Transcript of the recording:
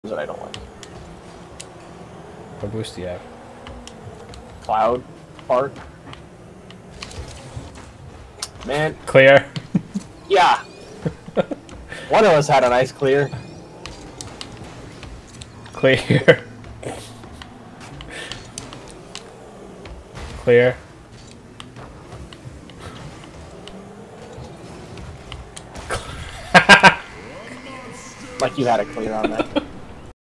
that I don't like. What boost do you have? Cloud Park. Man, Clear. yeah. One of us had a nice clear. Clear. Clear. Like you had a clear on that.